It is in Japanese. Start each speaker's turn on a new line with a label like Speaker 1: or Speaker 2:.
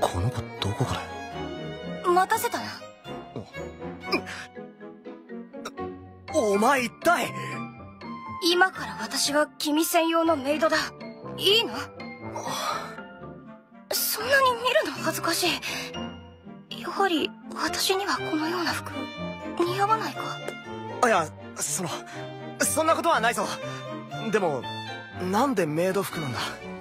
Speaker 1: この子どこから。
Speaker 2: 待たせたな。
Speaker 1: お前一体。
Speaker 2: 今から私は君専用のメイドだ。いいな。そんなに見るの恥ずかしい。やはり私にはこのような服似合わないか。
Speaker 1: いや、そんなことはないぞ。でもなんでメイド服なんだ。